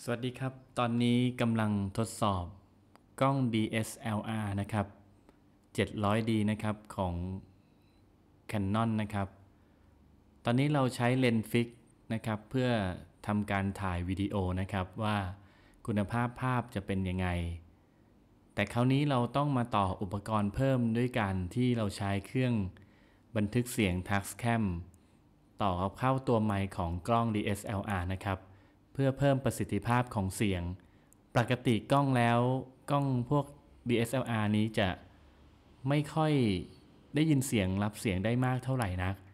สวัสดีครับตอนนี้กำลังทดสอบกล้อง DSLR นะครับ 700D นะครับของ Canon นะครับตอนนี้เราใช้เลนส์ฟิกนะครับเพื่อทำการถ่ายวิดีโอนะครับว่าคุณภาพภาพจะเป็นยังไงแต่คราวนี้เราต้องมาต่ออุปกรณ์เพิ่มด้วยการที่เราใช้เครื่องบันทึกเสียง Tascam ต่อเข้าตัวไมค์ของกล้อง DSLR นะครับเพื่อเพิ่มประสิทธิภาพของเสียงปกติกล้องแล้วกล้องพวก DSLR นี้จะไม่ค่อยได้ยินเสียงรับเสียงได้มากเท่าไหร่นัก